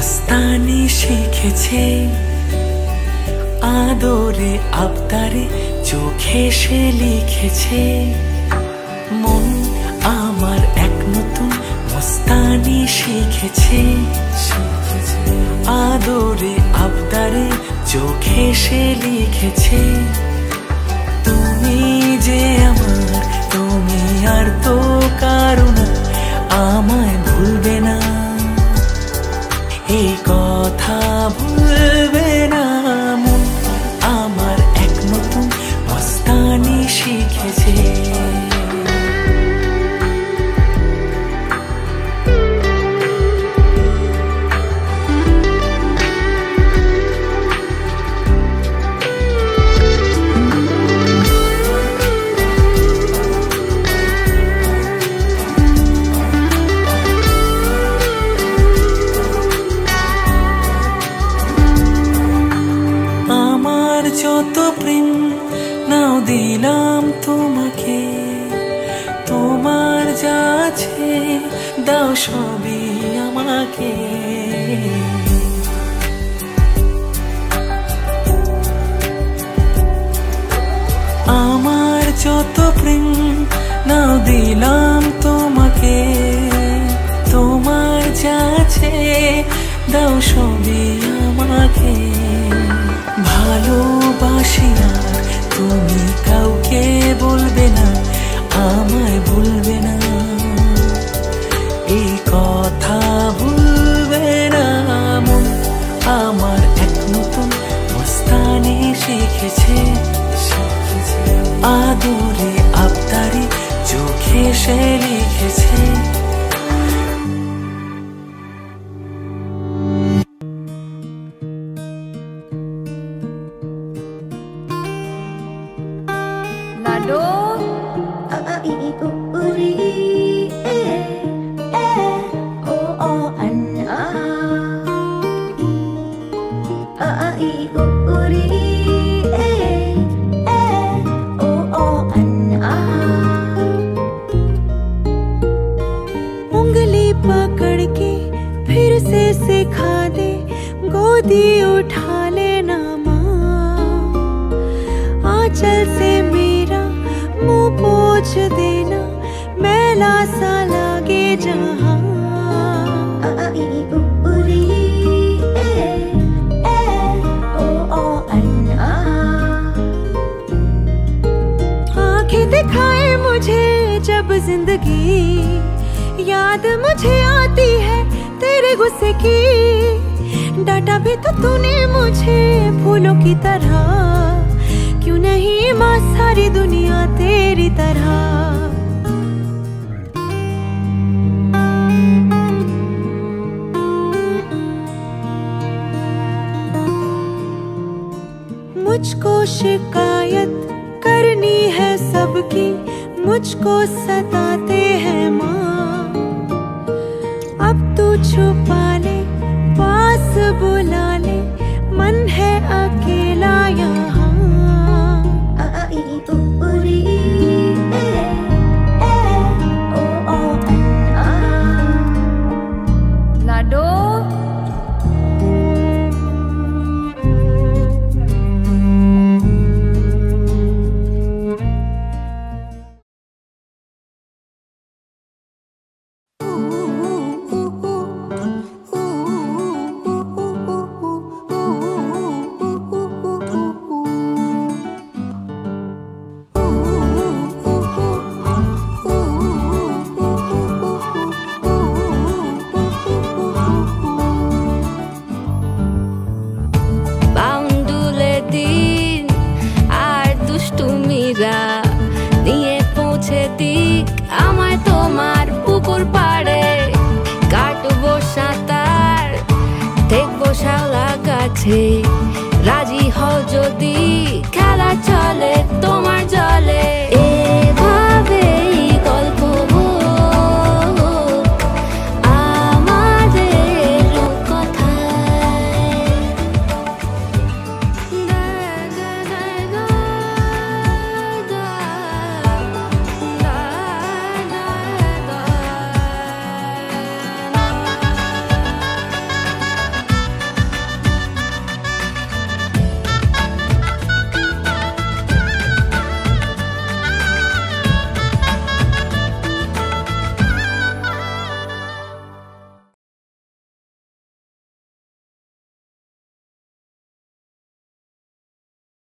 মস্তানি শিখেছে, আদরে আবদারে চোখে সে লিখেছে। মন আমার এক নতুন মস্তানি শিখেছে, আদরে আবদারে চোখে সে লিখেছে। তুমি যে আমার, তুমি আর তো কারো না, আমায় ভুলবে না, এই কথা ভুলবে না। মন আমার এক নতুন মস্তানি শিখেছে। যত প্রেম নাও দিলাম তোমাকে, তোমার যা আছে দাও সবই আমাকে। আমার যত প্রেম নাও দিলাম তোমাকে, তোমার যা আছে দাও সবই আমাকে। ভালোবাসি আর তুমি কাউকে বলবে না, আমায় ভুলবে না, এই কথা ভুলবে না। মন আমার এক নতুন মস্তানি শিখেছে, আদরে আবদারে চোখে সে লিখেছে। उंगली पकड़ के फिर से सिखा दे, गोदी उठा लेना माँ, आंचल से मेरा मुंह पोंछ देना, मैला सा लागे जहाँ। आंखें दिखाए मुझे जब जिंदगी, याद मुझे आती है तेरे गुस्से की। डांटा भी तो तूने मुझे फूलों की तरह, क्यों नहीं माँ सारी दुनिया तेरी तरह। मुझको शिकायत करनी है सबकी, मुझको सताते हैं माँ। अब तू छुपा ले, पास बुला ले, मन है अकेला यहाँ। लाडो নিয়ে পৌঁছে দিক আমায় তোমার পুকুর পাড়ে, কাটবো সাঁতার দেখবো শাওলা গাছে, রাজি হও যদি খেলা চলে তোমার জলে।